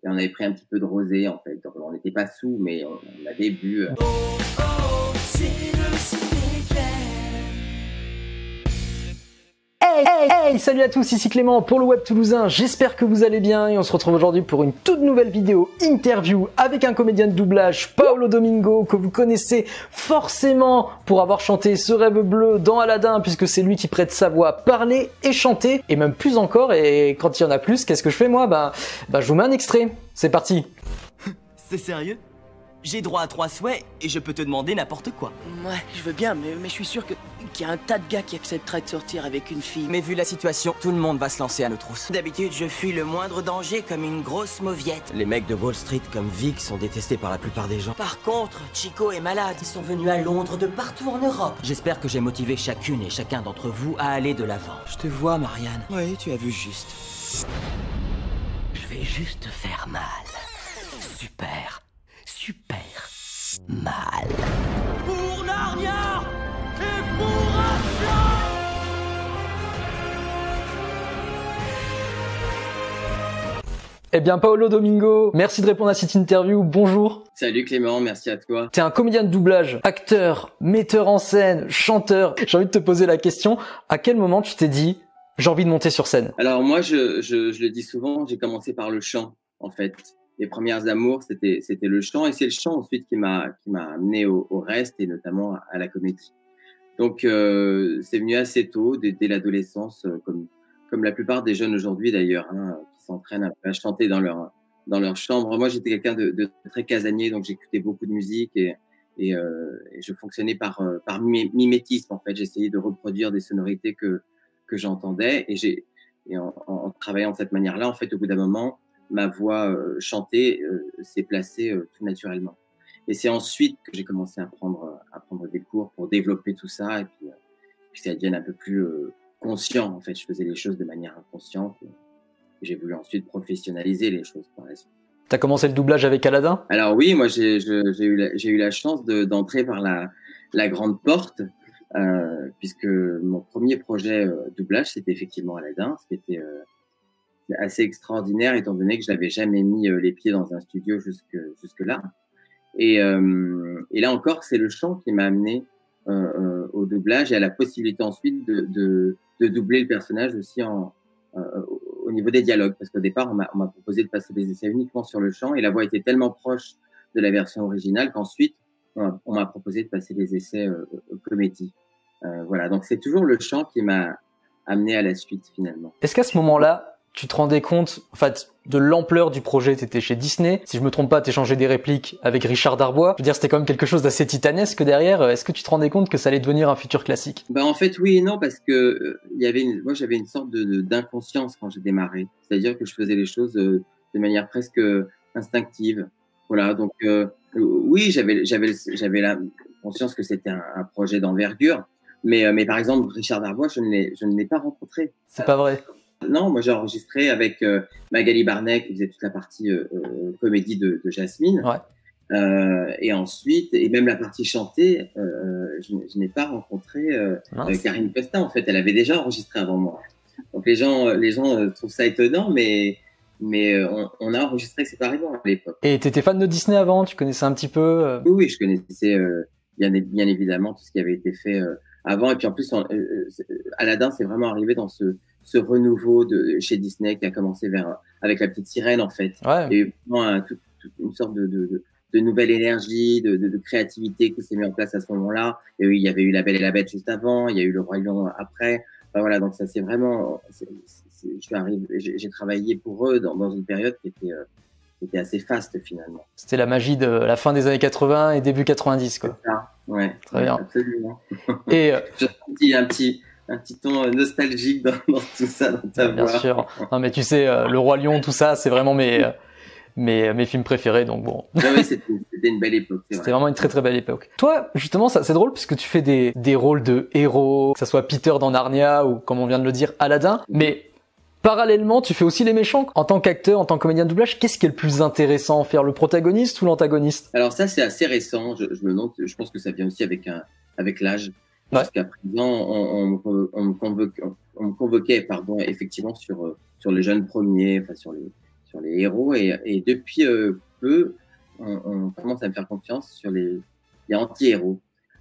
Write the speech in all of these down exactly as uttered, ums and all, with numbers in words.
et on avait pris un petit peu de rosé en fait. Donc, on n'était pas sous, mais on, on avait bu. Euh... Oh, oh, c'est le ciné-clair. Hey, hey, hey, salut à tous, ici Clément pour le Web Toulousain, j'espère que vous allez bien et on se retrouve aujourd'hui pour une toute nouvelle vidéo interview avec un comédien de doublage, Paolo Domingo, que vous connaissez forcément pour avoir chanté Ce rêve bleu dans Aladdin, puisque c'est lui qui prête sa voix parler et chanter, et même plus encore, et quand il y en a plus, qu'est-ce que je fais moi? Bah, bah je vous mets un extrait, c'est parti. C'est sérieux? J'ai droit à trois souhaits et je peux te demander n'importe quoi. Ouais, je veux bien, mais, mais je suis sûr que qu'il y a un tas de gars qui accepteraient de sortir avec une fille. Mais vu la situation, tout le monde va se lancer à nos trousses. D'habitude, je fuis le moindre danger comme une grosse mauviette. Les mecs de Wall Street comme Vic sont détestés par la plupart des gens. Par contre, Chico est malade. Ils sont venus à Londres de partout en Europe. J'espère que j'ai motivé chacune et chacun d'entre vous à aller de l'avant. Je te vois, Marianne. Oui, tu as vu juste. Je vais juste te faire mal. Super, super mal. Pour Narnia et pour Aslan. Eh bien Paolo Domingo, merci de répondre à cette interview, bonjour. Salut Clément, merci à toi. T'es un comédien de doublage, acteur, metteur en scène, chanteur. J'ai envie de te poser la question, à quel moment tu t'es dit j'ai envie de monter sur scène? Alors moi, je, je, je le dis souvent, j'ai commencé par le chant en fait. Les premières amours, c'était c'était le chant, et c'est le chant ensuite qui m'a qui m'a amené au, au reste, et notamment à la comédie. Donc euh, c'est venu assez tôt, dès, dès l'adolescence, comme comme la plupart des jeunes aujourd'hui d'ailleurs, hein, qui s'entraînent à chanter dans leur dans leur chambre. Moi, j'étais quelqu'un de, de très casanier, donc j'écoutais beaucoup de musique, et et, euh, et je fonctionnais par par mimétisme en fait. J'essayais de reproduire des sonorités que que j'entendais, et j'ai et en, en travaillant de cette manière-là, en fait, au bout d'un moment, ma voix euh, chantée euh, s'est placée euh, tout naturellement. Et c'est ensuite que j'ai commencé à prendre, à prendre des cours pour développer tout ça, et puis, euh, puis ça devienne un peu plus euh, conscient. En fait, je faisais les choses de manière inconsciente, et, et j'ai voulu ensuite professionnaliser les choses par la suite. T'as commencé le doublage avec Aladdin? Alors oui, moi j'ai eu, la, eu la chance d'entrer de, par la, la grande porte, euh, puisque mon premier projet euh, doublage, c'était effectivement Aladdin, ce qui était... Euh, assez extraordinaire, étant donné que je n'avais jamais mis euh, les pieds dans un studio jusque jusque là. Et, euh, et là encore, c'est le chant qui m'a amené euh, euh, au doublage, et à la possibilité ensuite de de, de doubler le personnage aussi en euh, au niveau des dialogues, parce qu'au départ, on m'a proposé de passer des essais uniquement sur le chant, et la voix était tellement proche de la version originale qu'ensuite on m'a proposé de passer des essais euh, comédie. Euh, voilà, donc c'est toujours le chant qui m'a amené à la suite finalement. Est-ce qu'à ce moment-là, tu te rendais compte, en fait, de l'ampleur du projet? T'étais chez Disney. Si je me trompe pas, t'échangeais des répliques avec Richard Darbois. Je veux dire, c'était quand même quelque chose d'assez titanesque derrière. Est-ce que tu te rendais compte que ça allait devenir un futur classique? Bah, en fait, oui et non, parce que, euh, il y avait une, moi, j'avais une sorte de, de, d'inconscience quand j'ai démarré. C'est-à-dire que je faisais les choses euh, de manière presque instinctive. Voilà. Donc, euh, oui, j'avais, j'avais, j'avais la conscience que c'était un, un projet d'envergure. Mais, euh, mais par exemple, Richard Darbois, je ne l'ai, je ne l'ai pas rencontré. C'est pas vrai. Non, moi j'ai enregistré avec euh, Magali Barnet, qui faisait toute la partie euh, euh, comédie de, de Jasmine. Ouais. Euh, et ensuite, et même la partie chantée, euh, je, je n'ai pas rencontré euh, euh, Karine Costa. En fait, elle avait déjà enregistré avant moi. Donc les gens, les gens euh, trouvent ça étonnant, mais mais on, on a enregistré séparément à l'époque. Et t'étais fan de Disney avant? Tu connaissais un petit peu euh... Oui, oui, je connaissais euh, bien, bien évidemment tout ce qui avait été fait euh, avant. Et puis en plus, on, euh, Aladdin, c'est vraiment arrivé dans ce ce renouveau de chez Disney qui a commencé vers avec la petite sirène en fait. Ouais. Il y a eu vraiment un, tout, tout, une sorte de, de, de, de nouvelle énergie, de, de, de créativité qui s'est mise en place à ce moment-là. Et oui, il y avait eu La Belle et la Bête juste avant, il y a eu Le Roi Lion après. Enfin, voilà, donc ça c'est vraiment. C'est, c'est, je suis arrivé, j'ai, j'ai travaillé pour eux dans, dans une période qui était, euh, qui était assez faste finalement. C'était la magie de la fin des années quatre-vingts et début quatre-vingt-dix quoi. C'est ça, ouais. Très bien. Absolument. Et euh... j'ai senti un petit. un petit ton nostalgique dans, dans tout ça, dans ta Bien voix. Bien sûr. Non, mais tu sais, euh, Le Roi Lion, tout ça, c'est vraiment mes, euh, mes, mes films préférés, donc bon. Ah oui, c'était, c'était une belle époque. C'était vraiment une très très belle époque. Toi, justement, ça, c'est drôle puisque tu fais des, des rôles de héros, que ça soit Peter dans Narnia ou, comme on vient de le dire, Aladdin, mais parallèlement, tu fais aussi les méchants. En tant qu'acteur, en tant que comédien de doublage, qu'est-ce qui est le plus intéressant? Faire le protagoniste ou l'antagoniste? Alors ça, c'est assez récent. Je, je me demande, je pense que ça vient aussi avec un, avec l'âge. Ouais. Jusqu'à présent, on, on, on, me convoquait, on me convoquait, pardon, effectivement sur sur les jeunes premiers, enfin sur les sur les héros. Et, et depuis euh, peu, on, on commence à me faire confiance sur les, les anti-héros.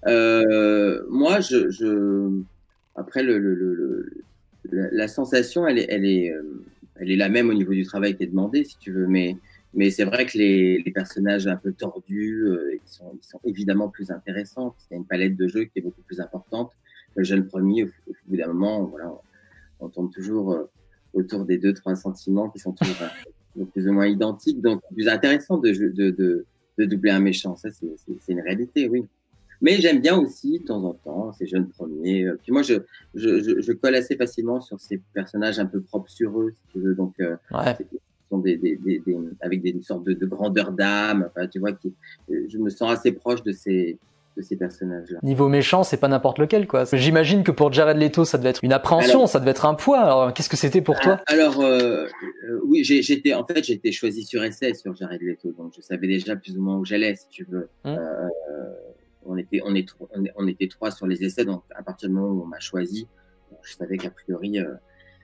Euh, moi, je, je, après, le, le, le, le, la, la sensation, elle est, elle, est, euh, elle est la même au niveau du travail qui est demandé, si tu veux. Mais, mais c'est vrai que les, les personnages un peu tordus, euh, ils, sont, ils sont évidemment plus intéressants, parce qu'il y a une palette de jeux qui est beaucoup plus importante. Le jeune premier, au, au bout d'un moment, voilà, on, on tourne toujours euh, autour des deux, trois sentiments qui sont toujours euh, plus ou moins identiques. Donc, c'est plus intéressant de, de, de, de doubler un méchant. Ça, c'est, c'est, c'est une réalité, oui. Mais j'aime bien aussi, de temps en temps, ces jeunes premiers. Puis moi, je, je, je, je colle assez facilement sur ces personnages un peu propres sur eux, si tu veux. Donc, euh, ouais. sont des, des, des, des, avec des, une sorte de, de grandeur d'âme. Enfin, tu vois, qui, je me sens assez proche de ces, de ces personnages-là. Niveau méchant, c'est pas n'importe lequel, quoi. J'imagine que pour Jared Leto, ça devait être une appréhension, alors, ça devait être un poids. Alors, qu'est-ce que c'était pour toi? Alors, euh, euh, oui, j'ai, j'étais, en fait, j'ai été choisi sur essai sur Jared Leto, donc je savais déjà plus ou moins où j'allais, si tu veux. Hum. Euh, On était, on, est, on, est, on était trois sur les essais, donc à partir du moment où on m'a choisi, je savais qu'a priori, euh,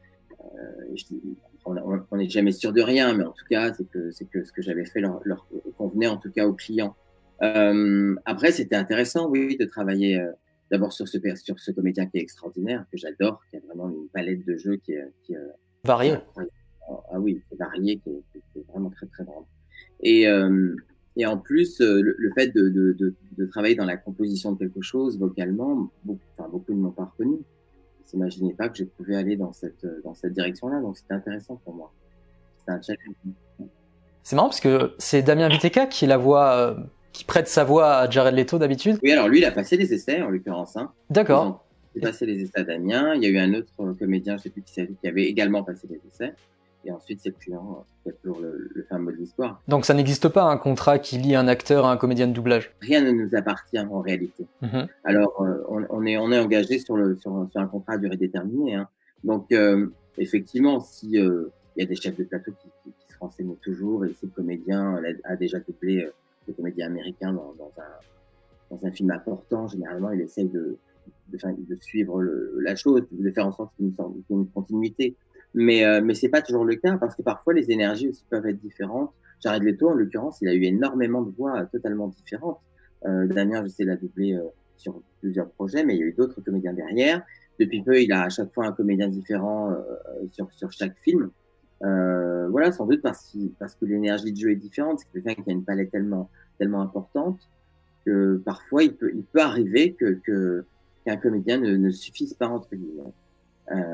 euh, je, on n'est jamais sûr de rien, mais en tout cas, c'est que, c'est que ce que j'avais fait leur, leur convenait en tout cas aux clients. Euh, après, c'était intéressant, oui, de travailler euh, d'abord sur ce, sur ce comédien qui est extraordinaire, que j'adore, qui a vraiment une palette de jeux qui est, qui est variée. Ah oui, qui est variée, qui est, qui est vraiment très très grande. Et euh, Et en plus, euh, le, le fait de, de, de, de travailler dans la composition de quelque chose vocalement, beaucoup, enfin, beaucoup ne m'ont pas reconnu. Ils s'imaginaient pas que je pouvais aller dans cette, dans cette direction-là, donc c'était intéressant pour moi. C'était un challenge. C'est marrant parce que c'est Damien Viteka qui la voix, euh, qui prête sa voix à Jared Leto d'habitude. Oui, alors lui, il a passé les essais, en l'occurrence. Hein. D'accord. Il a passé les essais à Damien. Il y a eu un autre comédien, je sais plus qui c'est, qui avait également passé les essais. Et ensuite, c'est le client qui a toujours le, le fin mot de l'histoire. Donc, ça n'existe pas un contrat qui lie un acteur à un comédien de doublage? Rien ne nous appartient en réalité. Mm-hmm. Alors, euh, on, on, est, on est engagé sur, le, sur, sur un contrat à durée déterminée. Hein. Donc, euh, effectivement, si euh, y a des chefs de plateau qui, qui, qui se renseignent toujours, et si le comédien a déjà doublé euh, le comédien américain dans, dans, un, dans un film important, généralement, il essaye de, de, de, de suivre le, la chose, de faire en sorte qu'il y ait une, qu'il y ait une continuité. Mais, euh, mais c'est pas toujours le cas parce que parfois les énergies aussi peuvent être différentes. Jared Leto, en l'occurrence, il a eu énormément de voix euh, totalement différentes. Euh, Damien, je sais, l'a doublé euh, sur plusieurs projets, mais il y a eu d'autres comédiens derrière. Depuis peu, il a à chaque fois un comédien différent euh, sur, sur chaque film. Euh, voilà, sans doute parce, parce que l'énergie de jeu est différente. C'est quelqu'un qui a une palette tellement, tellement importante que parfois il peut, il peut arriver que, que, qu'un comédien ne, ne suffise pas entre guillemets. Euh,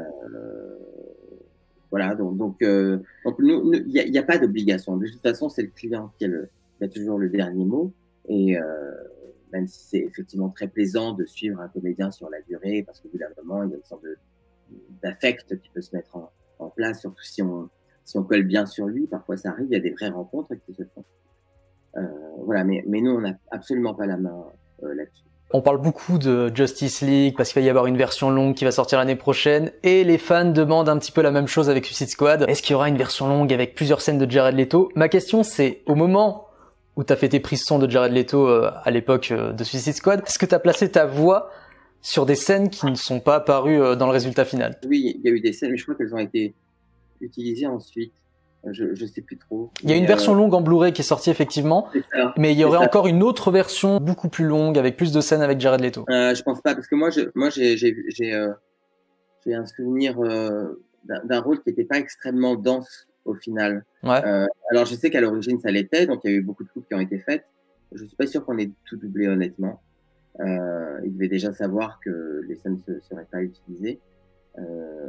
Voilà, donc donc euh, donc nous il y a, y a pas d'obligation. De toute façon, c'est le client qui a, le, qui a toujours le dernier mot. Et euh, même si c'est effectivement très plaisant de suivre un comédien sur la durée, parce qu'au bout d'un moment, il y a une sorte de d'affect qui peut se mettre en, en place, surtout si on si on colle bien sur lui. Parfois, ça arrive, il y a des vraies rencontres qui se font. Euh, voilà, mais mais nous, on n'a absolument pas la main euh, là-dessus. On parle beaucoup de Justice League parce qu'il va y avoir une version longue qui va sortir l'année prochaine et les fans demandent un petit peu la même chose avec Suicide Squad. Est-ce qu'il y aura une version longue avec plusieurs scènes de Jared Leto? Ma question c'est, au moment où t'as fait tes prises son de Jared Leto euh, à l'époque euh, de Suicide Squad, est-ce que t'as placé ta voix sur des scènes qui ne sont pas apparues euh, dans le résultat final? Oui, il y a eu des scènes, mais je crois qu'elles ont été utilisées ensuite. Je, je sais plus trop. Il y a une euh... version longue en Blu-ray qui est sortie effectivement, ça, mais il y aurait ça. encore une autre version beaucoup plus longue avec plus de scènes avec Jared Leto. Euh, je pense pas, parce que moi, je, moi, j'ai, j'ai, j'ai, euh, j'ai un souvenir euh, d'un, d'un rôle qui n'était pas extrêmement dense au final. Ouais. Euh, alors, je sais qu'à l'origine, ça l'était, donc il y a eu beaucoup de coupes qui ont été faites. Je suis pas sûr qu'on ait tout doublé, honnêtement. Euh, il devait déjà savoir que les scènes ne seraient pas utilisées. Euh,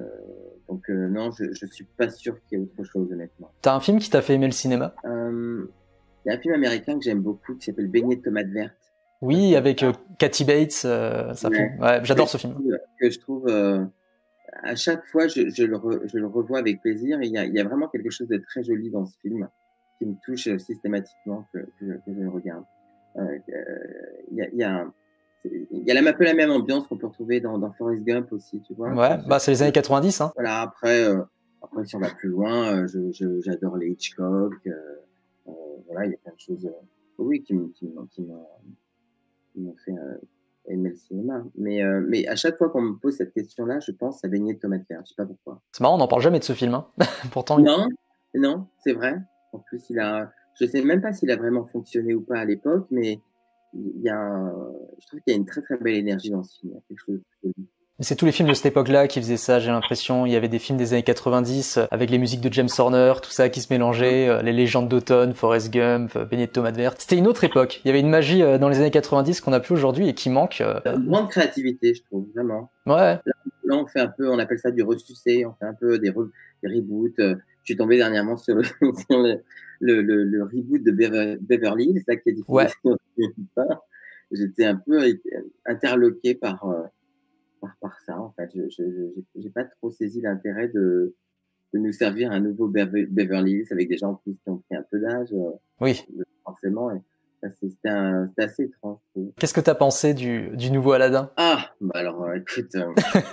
donc euh, non, je, je suis pas sûr qu'il y ait autre chose, honnêtement. T'as un film qui t'a fait aimer le cinéma? Euh, il y a un film américain que j'aime beaucoup qui s'appelle Beignet de tomates vertes. Oui, avec euh, Kathy Bates, euh, ça ouais. fait... ouais, j'adore que ce film. Trouve, que je trouve, euh, à chaque fois, je, je, le re, je le revois avec plaisir. Il y, a, il y a vraiment quelque chose de très joli dans ce film qui me touche systématiquement que, que, que je le regarde. Euh, il y a, il y a un, il y a un peu la même ambiance qu'on peut retrouver dans, dans Forrest Gump aussi, tu vois. Ouais, bah c'est les années quatre-vingt-dix, hein. Voilà, après, euh, après si on va plus loin, euh, je, je, j'adore les Hitchcock. Euh, euh, voilà, il y a plein de choses, euh, oui, qui m'ont, qui m'ont, qui m'ont, qui m'ont fait euh, aimer le cinéma. Mais, euh, mais à chaque fois qu'on me pose cette question-là, je pense à Beignet de tomates vertes. Je sais pas pourquoi. C'est marrant, on n'en parle jamais de ce film, hein. Pourtant. Non. Non, c'est vrai. En plus, il a, je sais même pas s'il a vraiment fonctionné ou pas à l'époque, mais il y a, un- je trouve qu'il y a une très très belle énergie dans ce film. Il y a quelque chose de- Mais c'est tous les films de cette époque-là qui faisaient ça, j'ai l'impression. Il y avait des films des années quatre-vingt-dix euh, avec les musiques de James Horner, tout ça qui se mélangeait, euh, les légendes d'automne, Forrest Gump, euh, Beignet de tomates vertes. C'était une autre époque. Il y avait une magie euh, dans les années quatre-vingt-dix qu'on n'a plus aujourd'hui et qui manque. euh, Une grande créativité, je trouve, vraiment. Ouais, Là, on fait un peu, on appelle ça du ressucé, on fait un peu des, re- des reboots. Euh, Je suis tombé dernièrement sur le, sur le, le, le, le reboot de Bever- Beverly Hills, là, qui est diffusé Ouais. sur TF un. J'étais un peu interloqué par, euh, par, par ça, en fait. Je je- je- j'ai pas trop saisi l'intérêt de, de nous servir un nouveau Bever- Beverly Hills avec des gens en plus qui ont pris un peu d'âge, euh, oui. forcément. Et ça, c'est- c'était un- c'était assez étrange, je trouve. Qu'est-ce que t'as pensé du, du nouveau Aladdin? Ah, bah alors, euh, écoute, euh,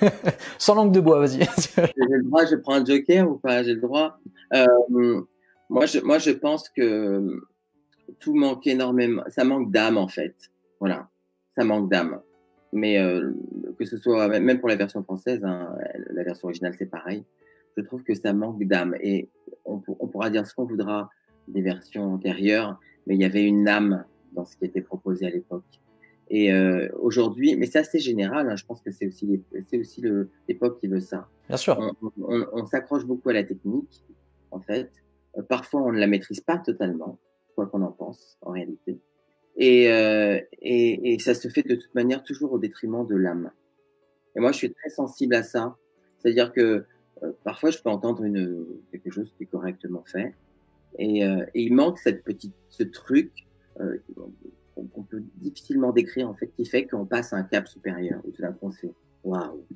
Sans langue de bois, vas-y. j'ai le droit, je prends un joker ou pas? J'ai le droit. Euh, moi, je, moi, je pense que tout manque énormément. Ça manque d'âme, en fait. Voilà. Ça manque d'âme. Mais euh, que ce soit, même pour la version française, hein, la version originale, c'est pareil. Je trouve que ça manque d'âme. Et on, pour- on pourra dire ce qu'on voudra des versions antérieures, mais il y avait une âme dans ce qui était proposé à l'époque. Et euh, aujourd'hui, mais c'est assez général, hein, je pense que c'est aussi, les- c'est aussi le- l'époque qui veut ça. Bien sûr. On, on- on s'accroche beaucoup à la technique, en fait. Euh, parfois, on ne la maîtrise pas totalement, quoi qu'on en pense, en réalité. Et, euh, et, et ça se fait de toute manière toujours au détriment de l'âme. Et moi, je suis très sensible à ça. C'est-à-dire que euh, parfois, je peux entendre une, quelque chose qui est correctement fait. Et, euh, et il manque cette petite, ce truc euh, qu'on qu'on peut difficilement décrire, en fait, qui fait qu'on passe à un cap supérieur. Et tout d'un coup, on se fait waouh.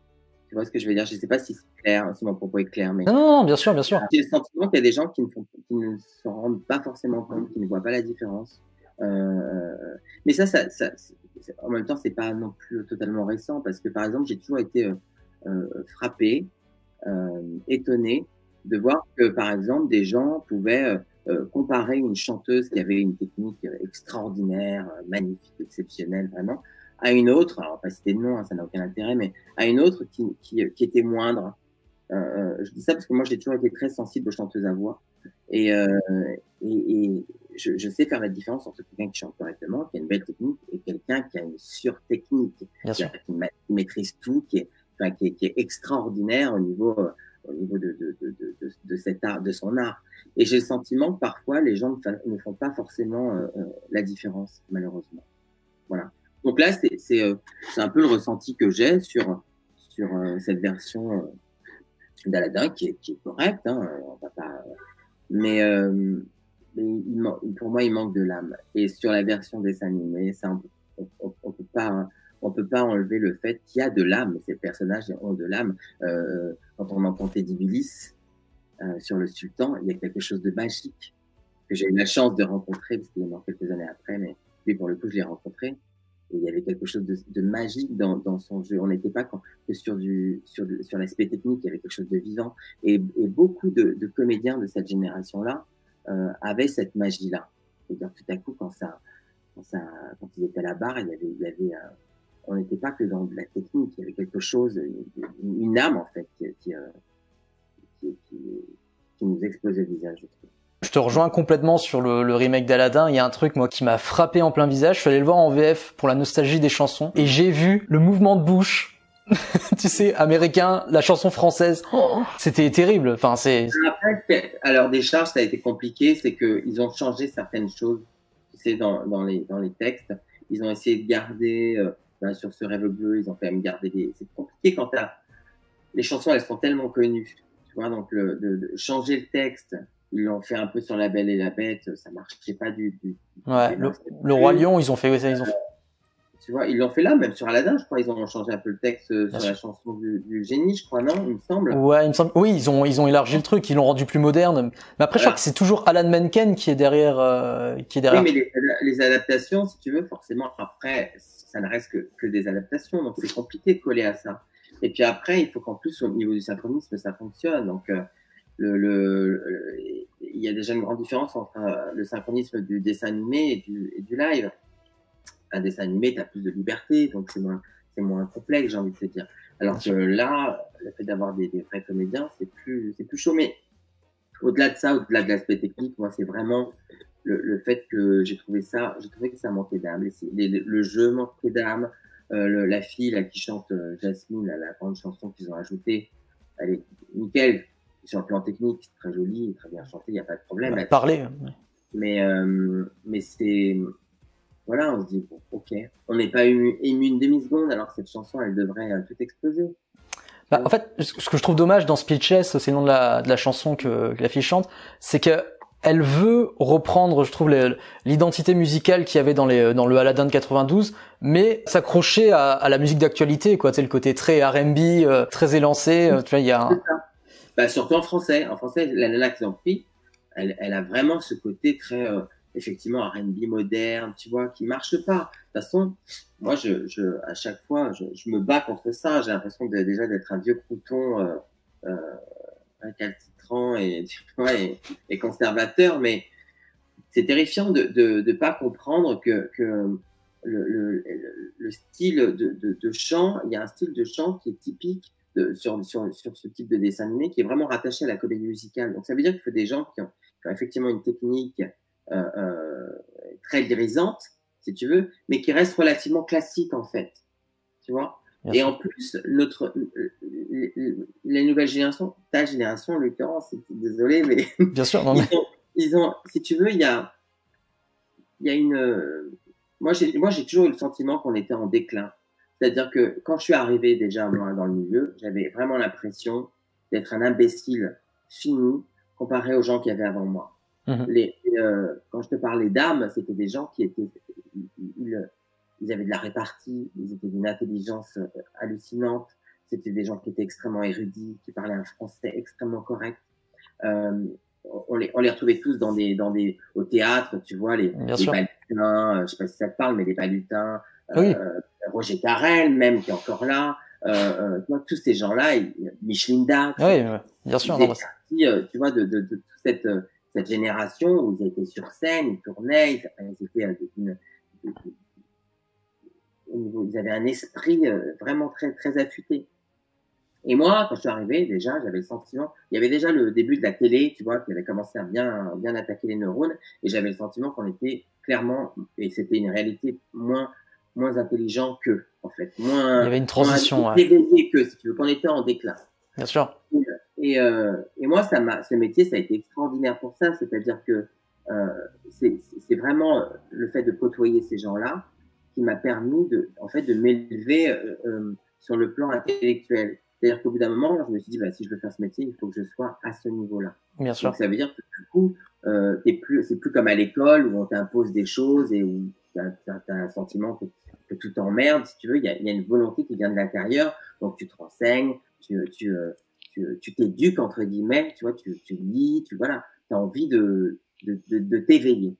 Tu vois ce que je veux dire? Je ne sais pas si c'est clair, si mon propos est clair, mais Non, non, non, bien sûr, bien sûr. j'ai le sentiment qu'il y a des gens qui ne, font, qui ne s'en rendent pas forcément compte, qui ne voient pas la différence. Euh, mais ça, ça, ça c'est- en même temps, c'est pas non plus totalement récent, parce que par exemple, j'ai toujours été euh, euh, frappé, euh, étonné de voir que, par exemple, des gens pouvaient euh, euh, comparer une chanteuse qui avait une technique euh, extraordinaire, euh, magnifique, exceptionnelle, vraiment, à une autre, alors pas citer de nom, hein, ça n'a aucun intérêt, mais à une autre qui, qui, qui était moindre. Euh, euh, je dis ça parce que moi, j'ai toujours été très sensible aux chanteuses à voix. Et, euh, et, et je, je sais faire la différence entre quelqu'un qui chante correctement, qui a une belle technique, et quelqu'un qui a une sur-technique, Bien qui, sûr. qui ma- qui maîtrise tout, qui est, enfin, qui est, qui est extraordinaire au niveau, euh, au niveau de, de, de, de, de, de cet art, de son art. Et j'ai le sentiment que parfois, les gens ne, fa- ne font pas forcément euh, euh, la différence, malheureusement. Voilà. Donc là, c'est c'est, euh, c'est un peu le ressenti que j'ai sur, sur euh, cette version euh, d'Aladin qui est, qui est correcte, hein, on va pas, mais, euh, mais il man- pour moi, il manque de l'âme. Et sur la version dessin animé, ça, on, on, on peut pas, hein, on peut pas enlever le fait qu'il y a de l'âme. Ces personnages ont de l'âme. Euh, quand on entend Teddy Billis euh, sur le Sultan, il y a quelque chose de magique que j'ai eu la chance de rencontrer parce qu'il est mort quelques années après, mais lui, pour le coup, je l'ai rencontré. Et il y avait quelque chose de, de magique dans, dans son jeu. On n'était pas quand- que sur du sur, du- sur l'aspect technique, il y avait quelque chose de vivant. Et, et beaucoup de, de comédiens de cette génération-là euh, avaient cette magie-là. C'est-à-dire tout à coup, quand ça, quand ça, quand ils étaient à la barre, il y avait, il y avait, euh, on n'était pas que dans de la technique. Il y avait quelque chose, une, une âme en fait, qui, qui, euh, qui, qui, qui nous explosait le visage, je trouve. Je te rejoins complètement sur le, le remake d'Aladin. Il y a un truc, moi, qui m'a frappé en plein visage. Je suis allé le voir en V F pour la nostalgie des chansons. Et j'ai vu le mouvement de bouche, tu sais, américain, la chanson française. Oh, c'était terrible. Enfin, c'est... Après, alors des charges, ça a été compliqué, c'est qu'ils ont changé certaines choses, tu sais, dans, dans, les, dans les textes. Ils ont essayé de garder, euh, ben, sur ce rêve bleu, ils ont quand même gardé des... C'est compliqué quand t'as... Les chansons, elles sont tellement connues, tu vois, donc le, de, de changer le texte, ils l'ont fait un peu sur La Belle et la Bête, ça marchait pas du tout. Ouais, le, le Roi Lion, ils ont fait ça, ils ont fait... Tu vois, ils l'ont fait là, même sur Aladdin, je crois, ils ont changé un peu le texte euh, Bien sur la sûr. chanson du, du génie, je crois, non, il me semble. Ouais, il me semble. Oui, ils ont ils ont élargi le truc, ils l'ont rendu plus moderne. Mais après, je crois Voilà. que c'est toujours Alan Menken qui est derrière, euh, qui est derrière. Oui, mais les, les adaptations, si tu veux, forcément, après, ça ne reste que, que des adaptations, donc c'est compliqué de coller à ça. Et puis après, il faut qu'en plus, au niveau du synchronisme, ça fonctionne. Donc, euh, le, le, le- il y a déjà une grande différence entre euh, le synchronisme du dessin animé et du, et du live. Un dessin animé, tu as plus de liberté, donc c'est moins, c'est moins complexe, j'ai envie de te dire. Alors que là, le fait d'avoir des, des vrais comédiens, c'est plus, c'est plus chaud. Mais au-delà de ça, au-delà de l'aspect technique, moi, c'est vraiment le, le fait que j'ai trouvé ça, j'ai trouvé que ça manquait d'âme. Les- les- Le jeu manquait d'âme. Euh, le- la fille là, qui chante euh, Jasmine, là, la grande chanson qu'ils ont ajoutée, elle est nickel. Sur le plan technique, c'est très joli, très bien chanté, il n'y a pas de problème. Ouais, là-dessus. parler. Ouais. Mais, euh, mais c'est. Voilà, on se dit, bon, ok. On n'est pas ému, ému une demi-seconde, alors que cette chanson, elle devrait euh, tout exploser. Bah, en fait, ce que je trouve dommage dans Speechless, c'est le nom de la, de la chanson que, que la fille chante, c'est que elle veut reprendre, je trouve, les- l'identité musicale qu'il y avait dans, les, dans le Aladdin de quatre-vingt-douze, mais s'accrocher à, à la musique d'actualité, quoi. Tu sais, le côté très R and B, euh, très élancé. euh, tu vois, il y a un... Bah, surtout en français. En français, la nana qu'ils ont pris, elle, elle a vraiment ce côté très, euh, effectivement, R and B moderne, tu vois, qui marche pas. De toute façon, moi, je, je, à chaque fois, je, je me bats contre ça. J'ai l'impression de, déjà d'être un vieux crouton euh, euh, incalcitrant et, tu vois, et, et conservateur, mais c'est terrifiant de de, de pas comprendre que, que le, le, le style de, de, de chant, il y a un style de chant qui est typique de, sur, sur, sur ce type de dessin animé, qui est vraiment rattaché à la comédie musicale. Donc ça veut dire qu'il faut des gens qui ont, qui ont effectivement une technique euh, euh, très grisante, si tu veux, mais qui reste relativement classique en fait. Tu vois? Bien Et sûr. en plus, notre, les nouvelles générations, ta génération en l'occurrence, désolé, mais Bien sûr, non, mais... ils ont, ils ont, si tu veux, il y a, il y a une. Moi, j'ai, moi, j'ai toujours eu le sentiment qu'on était en déclin. C'est-à-dire que quand je suis arrivé déjà moi dans le milieu, j'avais vraiment l'impression d'être un imbécile fini comparé aux gens qui avaient avant moi. Mhm. Les, euh, quand je te parlais d'âme, c'était des gens qui étaient, ils, ils, ils avaient de la répartie, ils étaient d'une intelligence hallucinante. C'était des gens qui étaient extrêmement érudits, qui parlaient un français extrêmement correct. Euh, on les, on les retrouvait tous dans des, dans des, au théâtre, tu vois, les, Bien les sûr. palutins, euh, je sais pas si ça te parle, mais les palutins, Oui. euh, Roger Carrel, même, qui est encore là, euh, euh, tu vois, tous ces gens-là, ils- Micheline Dax, Oui, ouais, bien sûr. ils Non, étaient partis, euh, tu vois, de, de, de, toute cette, euh, cette génération où ils étaient sur scène, ils tournaient, ils, enfin, ils étaient, euh, une, une, au niveau, ils avaient un esprit euh, vraiment très, très affûté. Et moi, quand je suis arrivé, déjà, j'avais le sentiment, il y avait déjà le début de la télé, tu vois, qui avait commencé à bien, bien attaquer les neurones, et j'avais le sentiment qu'on était clairement, et c'était une réalité moins, moins intelligent qu'eux, en fait, moins, il y avait une transition, moins ouais. éveillé qu'eux, si tu veux, qu'on était en déclin. Bien sûr. Et, euh, et moi, ça m'a, ce métier, ça a été extraordinaire pour ça, c'est-à-dire que euh, c'est, c'est vraiment le fait de côtoyer ces gens-là qui m'a permis de, en fait, de m'élever euh, euh, sur le plan intellectuel. C'est-à-dire qu'au bout d'un moment, je me suis dit, bah, si je veux faire ce métier, il faut que je sois à ce niveau-là. Bien sûr. Donc, ça veut dire que du coup, euh, t'es plus, c'est plus comme à l'école où on t'impose des choses et où tu as un sentiment que, que tout t'emmerde, si tu veux. Il y a, il y a une volonté qui vient de l'intérieur. Donc, tu te renseignes, tu, tu, euh, tu, tu t'éduques, entre guillemets, tu vois, tu, tu lis, tu, voilà, tu as envie de, de, de, de t'éveiller.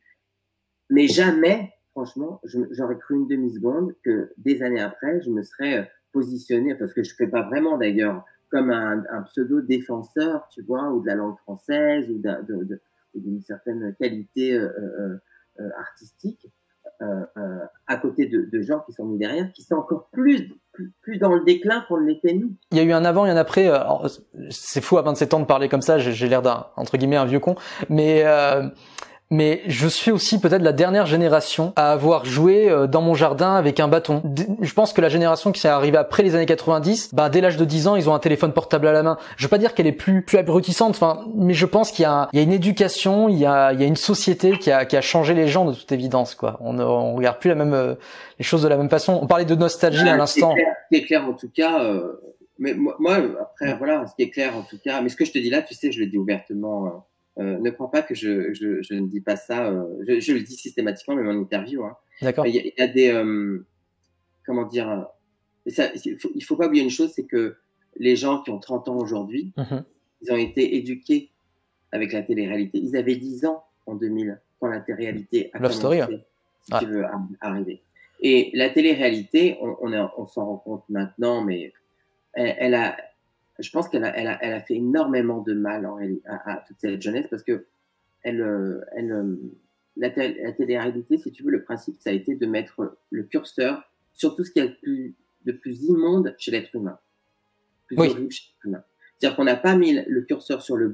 Mais jamais, franchement, je, j'aurais cru une demi-seconde que des années après, je me serais positionné, parce que je ne fais pas vraiment d'ailleurs, comme un, un pseudo-défenseur, tu vois, ou de la langue française, ou d'un, de, de, d'une certaine qualité euh, euh, euh, artistique, euh, euh, à côté de, de gens qui sont mis derrière, qui sont encore plus, plus, plus dans le déclin qu'on ne l'était nous. Il y a eu un avant et un après. Alors, c'est fou à vingt-sept ans de parler comme ça, j'ai, j'ai l'air d'un, entre guillemets, un vieux con, mais... Euh... Mais je suis aussi peut-être la dernière génération à avoir joué dans mon jardin avec un bâton. Je pense que la génération qui s'est arrivée après les années quatre-vingt-dix, bah dès l'âge de dix ans, ils ont un téléphone portable à la main. Je veux pas dire qu'elle est plus plus abrutissante, enfin, mais je pense qu'il y a un, il y a une éducation, il y a il y a une société qui a qui a changé les gens de toute évidence, quoi. On on regarde plus la même les choses de la même façon. On parlait de nostalgie Ouais, à l'instant. Ce qui est clair en tout cas, euh, mais moi, moi après ouais. Voilà, ce qui est clair en tout cas, mais ce que je te dis là, tu sais, je le dis ouvertement. Euh, Euh, ne crois pas que je, je, je ne dis pas ça. Euh, je, je le dis systématiquement, même en interview. Hein. D'accord. Il y a, il y a des, euh, comment dire, ça, il faut, il faut pas oublier une chose, c'est que les gens qui ont trente ans aujourd'hui, mm-hmm. ils ont été éduqués avec la télé-réalité. Ils avaient dix ans en deux mille quand la télé-réalité a Love commencé, story, hein. si ouais. tu veux, à, à arriver. Et la télé-réalité, on, on, est, on s'en rend compte maintenant, mais elle, elle a je pense qu'elle a, elle a, elle a fait énormément de mal en, à, à toute cette jeunesse parce que elle, elle, la, télé, la télé-réalité, si tu veux, le principe, ça a été de mettre le curseur sur tout ce qu'il y a de plus, de plus immonde chez l'être humain, plus oui. horrible chez l'être humain. C'est-à-dire qu'on n'a pas mis le curseur sur le beau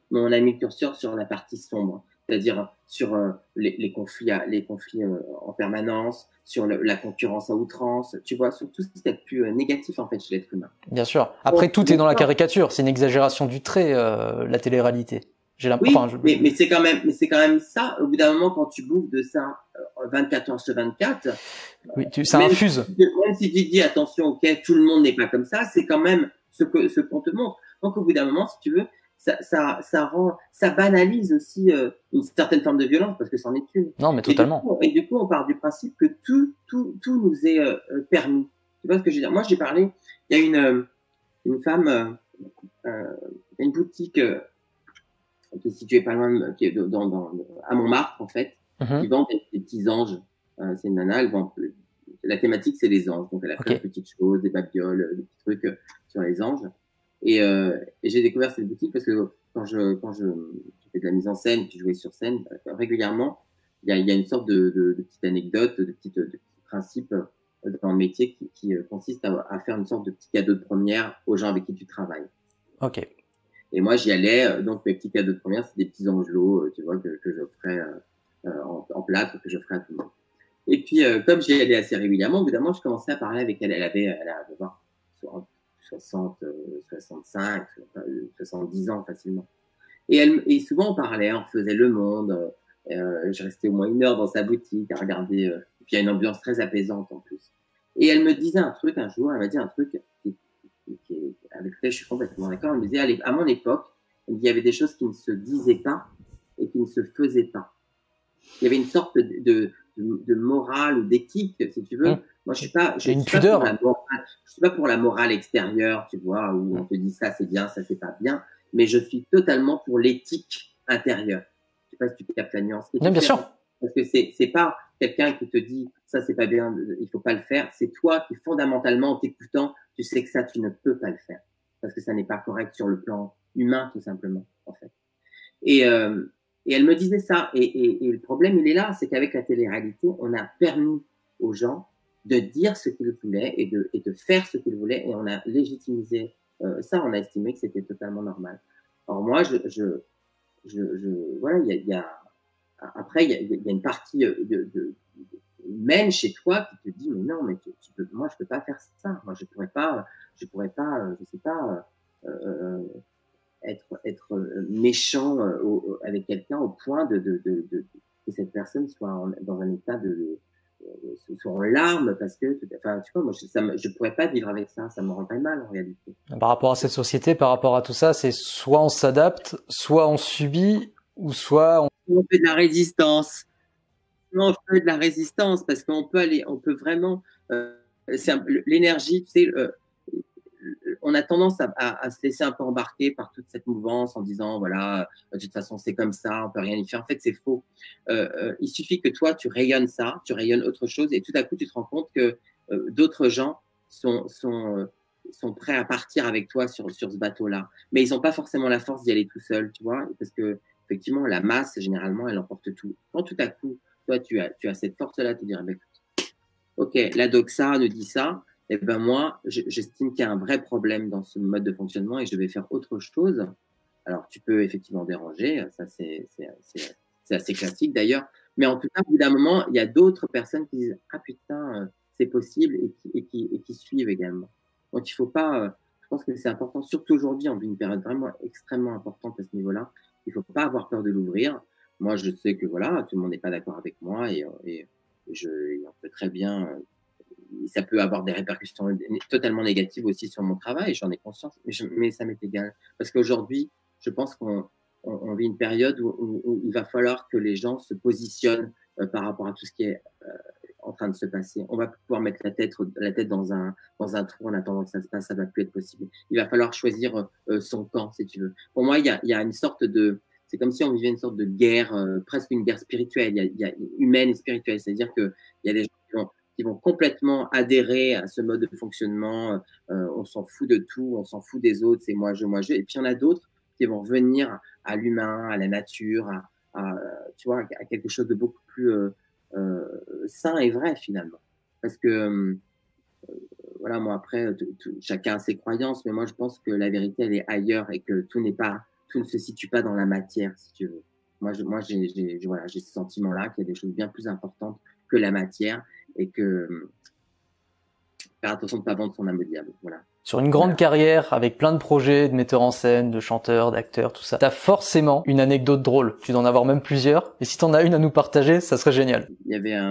mais on a mis le curseur sur la partie sombre, c'est-à-dire sur euh, les, les conflits, à, les conflits euh, en permanence, sur le, la concurrence à outrance, tu vois, sur tout ce qui est plus euh, négatif en fait chez l'être humain. Bien sûr. Après, tout est dans la caricature. C'est une exagération du trait, euh, la télé-réalité. J'ai l'impression. Oui, Enfin, je... mais, mais c'est quand même, mais c'est quand même ça. Au bout d'un moment, quand tu bouffes de ça euh, vingt-quatre heures sur vingt-quatre, oui, tu, ça même infuse. Si, même si tu dis attention, ok, tout le monde n'est pas comme ça, c'est quand même ce que ce qu'on te montre. Donc au bout d'un moment, si tu veux, ça, ça, ça rend, ça banalise aussi euh, une certaine forme de violence parce que c'en est une. Non, mais totalement. Et du coup, et du coup on part du principe que tout, tout, tout nous est euh, permis. Tu vois ce que je veux dire? Moi, j'ai parlé. Il y a une euh, une femme, euh, euh, une boutique. Euh, qui est situé pas loin, de, qui est dans, dans, à Montmartre en fait, mm-hmm. qui vend des, des petits anges. Euh, c'est une nana, elle vend, la thématique c'est les anges, donc elle a plein okay. de petites choses, des babioles, des petits trucs euh, sur les anges. Et, euh, et j'ai découvert cette boutique parce que quand je quand je, je fais de la mise en scène, puis jouais sur scène euh, régulièrement, il y a, il y a une sorte de, de, de petite anecdote, de petite de petits principes euh, dans le métier qui, qui euh, consiste à, à faire une sorte de petit cadeau de première aux gens avec qui tu travailles. Ok. Et moi, j'y allais, donc mes petits cadeaux de première, c'est des petits angelots, tu vois, que, que j'offrais euh, en, en plâtre, que j'offrais à tout le monde. Et puis, euh, comme j'y allais assez régulièrement, évidemment, je commençais à parler avec elle. Elle avait, elle avait soixante, soixante-cinq, soixante-dix ans facilement. Et, elle, et souvent, on parlait, on faisait le monde. Euh, je restais au moins une heure dans sa boutique à regarder. Euh, et puis, il y a une ambiance très apaisante en plus. Et elle me disait un truc un jour, elle m'a dit un truc qui Qui, avec lequel je suis complètement d'accord. Elle me disait, à mon époque, il y avait des choses qui ne se disaient pas et qui ne se faisaient pas. Il y avait une sorte de, de, de, de morale ou d'éthique, si tu veux. Mmh. Moi, je suis pas, je une suis pudeur. Pas pour la morale, je suis pas pour la morale extérieure, tu vois, où mmh. on te dit ça c'est bien, ça c'est pas bien, mais je suis totalement pour l'éthique intérieure. Je sais pas si tu captes la nuance. Non, bien sûr. Parce que c'est c'est pas quelqu'un qui te dit ça c'est pas bien, il faut pas le faire. C'est toi qui fondamentalement en t'écoutant, tu sais que ça tu ne peux pas le faire parce que ça n'est pas correct sur le plan humain tout simplement en fait. Et euh, et elle me disait ça. Et, et, et le problème il est là, c'est qu'avec la télé-réalité, on a permis aux gens de dire ce qu'ils voulaient et de et de faire ce qu'ils voulaient et on a légitimisé euh, ça. On a estimé que c'était totalement normal. Alors moi je je je, je voilà il y a, il y a après, il y, y a une partie de, de, de, humaine chez toi qui te dit mais non, mais tu, tu peux, moi je peux pas faire ça. Moi je pourrais pas, je pourrais pas, je sais pas, euh, être être méchant au, avec quelqu'un au point de, de, de, de que cette personne soit en, dans un état de, de soit en larmes parce que, enfin tu vois, moi je, ça, je pourrais pas vivre avec ça, ça me rendrait mal en réalité. Par rapport à cette société, par rapport à tout ça, c'est soit on s'adapte, soit on subit, ou soit on on fait de la résistance. Non, on fait de la résistance parce qu'on peut aller, on peut vraiment. Euh, l'énergie, tu sais, euh, on a tendance à, à, à se laisser un peu embarquer par toute cette mouvance en disant voilà, de toute façon c'est comme ça, on peut rien y faire. En fait, c'est faux. Euh, euh, il suffit que toi tu rayonnes ça, tu rayonnes autre chose, et tout à coup tu te rends compte que euh, d'autres gens sont sont euh, sont prêts à partir avec toi sur sur ce bateau-là, mais ils n'ont pas forcément la force d'y aller tout seuls, tu vois, parce que effectivement, la masse, généralement, elle emporte tout. Quand tout à coup, toi, tu as, tu as cette force-là, tu te dirais, ben, ok, la doxa nous dit ça, et ben moi, j'estime qu'il y a un vrai problème dans ce mode de fonctionnement et je vais faire autre chose. Alors, tu peux effectivement déranger, ça c'est assez classique d'ailleurs, mais en tout cas, au bout d'un moment, il y a d'autres personnes qui disent, ah putain, c'est possible et qui, et, qui, et qui suivent également. Donc, il faut pas, je pense que c'est important, surtout aujourd'hui, on vit une période vraiment extrêmement importante à ce niveau-là. Il faut pas avoir peur de l'ouvrir. Moi, je sais que voilà, tout le monde n'est pas d'accord avec moi et, et je, on peut très bien, ça peut avoir des répercussions totalement négatives aussi sur mon travail. J'en ai conscience, mais, je, mais ça m'est égal parce qu'aujourd'hui, je pense qu'on on, on vit une période où, où, où il va falloir que les gens se positionnent euh, par rapport à tout ce qui est euh, en train de se passer. On va pouvoir mettre la tête, la tête dans un, dans un trou en attendant que ça se passe, ça va plus être possible. Il va falloir choisir euh, son camp, si tu veux. Pour moi, il y a, il y a une sorte de, c'est comme si on vivait une sorte de guerre, euh, presque une guerre spirituelle, il y a, il y a humaine et spirituelle. C'est-à-dire que il y a des gens qui vont, qui vont complètement adhérer à ce mode de fonctionnement. Euh, on s'en fout de tout, on s'en fout des autres, c'est moi, je, moi, je. Et puis il y en a d'autres qui vont revenir à l'humain, à la nature, à, à, tu vois, à quelque chose de beaucoup plus euh, euh, sain et vrai finalement. Parce que euh, voilà, moi après, tout, tout, chacun a ses croyances, mais moi je pense que la vérité elle est ailleurs et que tout n'est pas tout ne se situe pas dans la matière, si tu veux. Moi, je, moi, j'ai, j'ai, voilà, j'ai ce sentiment-là qu'il y a des choses bien plus importantes que la matière et que faire attention de ne pas vendre son âme au diable. Voilà. Sur une grande carrière, avec plein de projets de metteurs en scène, de chanteurs, d'acteurs, tout ça, t'as forcément une anecdote drôle. Tu dois en avoir même plusieurs. Et si t'en as une à nous partager, ça serait génial. Il y avait un,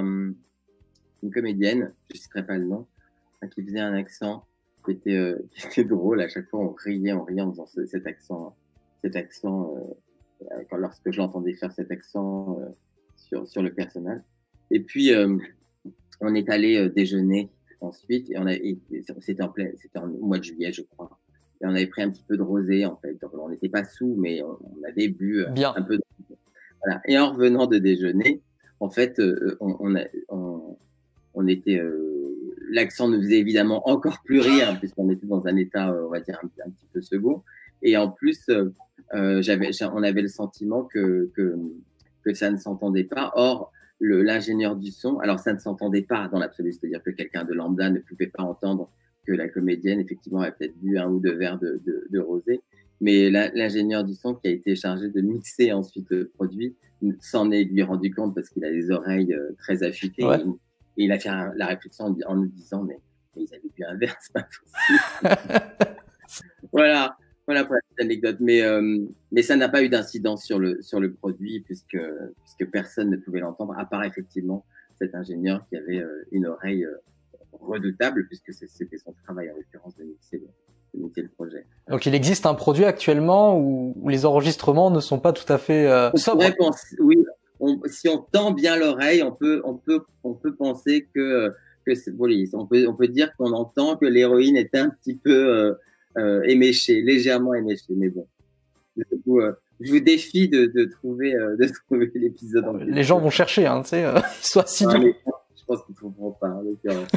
une comédienne, je ne citerai pas le nom, qui faisait un accent qui était, euh, qui était drôle. À chaque fois, on riait, on riait en faisant ce, cet accent, cet accent, euh, quand, lorsque je l'entendais faire cet accent euh, sur, sur le personnage. Et puis, euh, on est allé euh, déjeuner ensuite, et on a, et c'était en plein, c'était en, au mois de juillet, je crois. Et on avait pris un petit peu de rosé, en fait. Donc, on n'était pas sous, mais on, on avait bu euh, Bien. un peu de voilà. Et en revenant de déjeuner, en fait, euh, on, on, a, on, on était, euh, l'accent nous faisait évidemment encore plus rire, puisqu'on était dans un état, euh, on va dire, un, un petit peu second. Et en plus, euh, euh, j'avais, on avait le sentiment que, que, que ça ne s'entendait pas. Or, le, l'ingénieur du son, alors ça ne s'entendait pas dans l'absolu, c'est-à-dire que quelqu'un de lambda ne pouvait pas entendre que la comédienne, effectivement, avait peut-être bu un ou deux verres de, de, de rosé. Mais la, l'ingénieur du son qui a été chargé de mixer ensuite le produit s'en est lui rendu compte parce qu'il a les oreilles euh, très affûtées. Ouais. Et, et il a fait un, la réflexion en, en nous disant mais, mais ils avaient bu un verre, c'est pas possible. Voilà, voilà pour la petite anecdote. Mais, euh, mais ça n'a pas eu d'incidence sur le, sur le produit puisque, puisque personne ne pouvait l'entendre, à part effectivement cet ingénieur qui avait euh, une oreille euh, redoutable puisque c'était son travail en l'occurrence de mixer le, de mixer le projet. Donc il existe un produit actuellement où, où les enregistrements ne sont pas tout à fait euh, on sobres. pourrait penser, oui, on, si on tend bien l'oreille, on peut, on peut, on peut penser que, que c'est, bon, on peut, on peut dire qu'on entend que l'héroïne est un petit peu euh, euh, éméchée, légèrement éméchée, mais bon. Du coup, euh, je vous défie de, de trouver, euh, de trouver l'épisode. En Les gens vont chercher, hein, tu sais, euh, sois assidus. Ah, mais je pense qu'ils ne trouveront pas, en l'occurrence.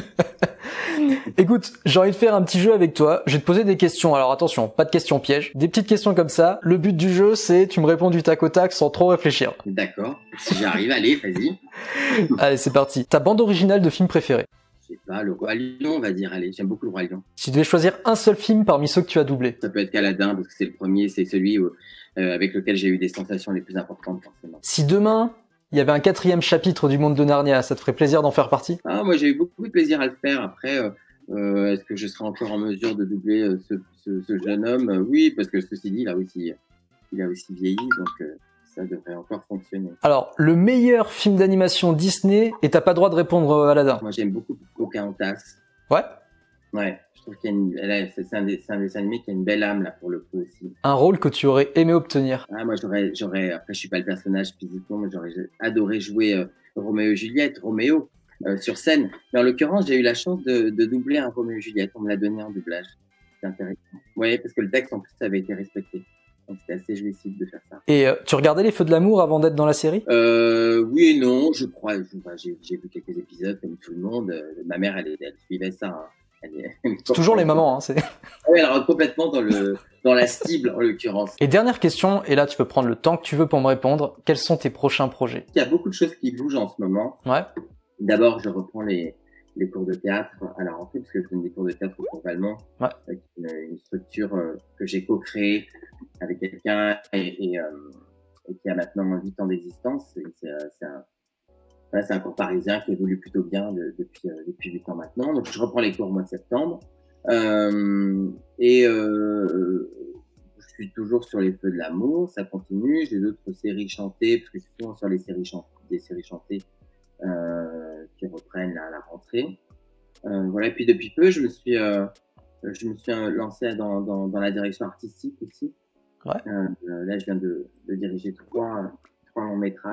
Écoute, j'ai envie de faire un petit jeu avec toi. Je vais te poser des questions. Alors attention, pas de questions pièges. Des petites questions comme ça. Le but du jeu, c'est tu me réponds du tac au tac sans trop réfléchir. D'accord. Si j'arrive, allez, vas-y. Allez, c'est parti. Ta bande originale de film préféré? Je sais pas, le Roi Lion, on va dire. Allez, j'aime beaucoup le Roi Lion. Si tu devais choisir un seul film parmi ceux que tu as doublés? Ça peut être Aladdin, parce que c'est le premier, c'est celui où, euh, avec lequel j'ai eu des sensations les plus importantes, forcément. Si demain, il y avait un quatrième chapitre du monde de Narnia, ça te ferait plaisir d'en faire partie? Ah, moi, j'ai eu beaucoup de plaisir à le faire. Après, euh, euh, est-ce que je serai encore en mesure de doubler euh, ce, ce, ce jeune homme? euh, Oui, parce que ceci dit, il a aussi, il a aussi vieilli, donc euh, ça devrait encore fonctionner. Alors, le meilleur film d'animation Disney, et t'as pas le droit de répondre euh, Aladdin. Moi, j'aime beaucoup Pocahontas. Ouais. Ouais, je trouve qu'il y a une, elle a- c'est un, des- c'est un dessin animé qui a une belle âme, là, pour le coup aussi. Un rôle que tu aurais aimé obtenir. Ah, moi, j'aurais, j'aurais, après, je suis pas le personnage physiquement, mais j'aurais adoré jouer euh, Roméo et Juliette, Roméo, euh, sur scène. Mais en l'occurrence, j'ai eu la chance de, de doubler un Roméo et Juliette. On me l'a donné en doublage. C'était intéressant. Ouais, parce que le texte, en plus, avait été respecté. Donc, c'était assez jouissif de faire ça. Et euh, tu regardais Les Feux de l'amour avant d'être dans la série? Euh, oui et non, je crois. Je, bah, j'ai, j'ai vu quelques épisodes comme tout le monde. Euh, ma mère, elle, elle suivait ça. Hein. Elle est- elle est C'est toujours les mamans, hein, c'est... Ouais, elle rentre complètement dans le dans la cible en l'occurrence. Et dernière question, et là tu peux prendre le temps que tu veux pour me répondre. Quels sont tes prochains projets? Il y a beaucoup de choses qui bougent en ce moment. Ouais. D'abord, je reprends les les cours de théâtre à la rentrée parce que je donne des cours de théâtre au cours Valmont, Ouais. avec une, une structure euh, que j'ai co-créée avec quelqu'un et, et, euh, et qui a maintenant huit ans d'existence. Et C'est, euh, c'est un voilà, c'est un cours parisien qui évolue plutôt bien de- depuis euh, depuis huit ans maintenant. Donc, je reprends les cours au mois de septembre. Euh, et euh, je suis toujours sur les Feux de l'amour, ça continue. J'ai d'autres séries chantées, parce que je suis souvent sur les séries chantées, des séries chantées euh, qui reprennent là, à la rentrée. Euh, voilà. Et puis depuis peu, je me suis, euh, je me suis euh, lancé dans, dans, dans la direction artistique aussi. Ouais. Euh, euh, là, je viens de, de diriger trois, trois longs métrages.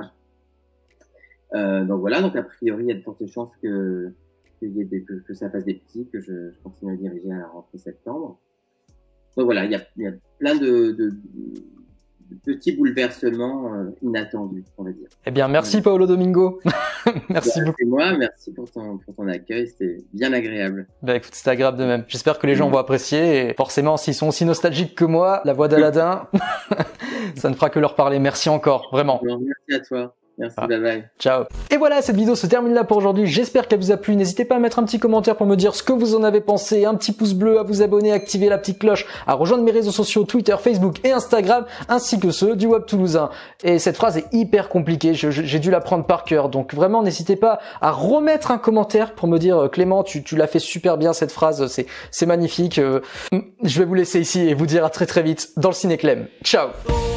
Euh, donc voilà. Donc a priori, il y a de fortes chances que qu'il y ait des, que, que ça fasse des petits, que je, je continue à diriger à la rentrée septembre. Donc voilà, il y a, il y a plein de, de, de petits bouleversements euh, inattendus, on va dire. Eh bien, merci Paolo Domingo. Merci Voilà, beaucoup. c'est moi, merci pour ton, pour ton accueil, c'était bien agréable. Bah écoute, c'était agréable de même. J'espère que les gens vont apprécier et forcément, s'ils sont aussi nostalgiques que moi, la voix d'Aladin, ça ne fera que leur parler. Merci encore, vraiment. Alors, merci à toi. Merci, Ah. bye bye. Ciao. Et voilà, cette vidéo se termine là pour aujourd'hui. J'espère qu'elle vous a plu. N'hésitez pas à mettre un petit commentaire pour me dire ce que vous en avez pensé, un petit pouce bleu, à vous abonner, à activer la petite cloche, à rejoindre mes réseaux sociaux Twitter, Facebook et Instagram, ainsi que ceux du Web Toulousain. Et cette phrase est hyper compliquée. Je- je- J'ai dû la prendre par cœur. Donc vraiment, n'hésitez pas à remettre un commentaire pour me dire, Clément, tu, tu l'as fait super bien cette phrase. C'est, c'est magnifique. Euh, je vais vous laisser ici et vous dire à très très vite dans le Ciné Clem. Ciao. Oh,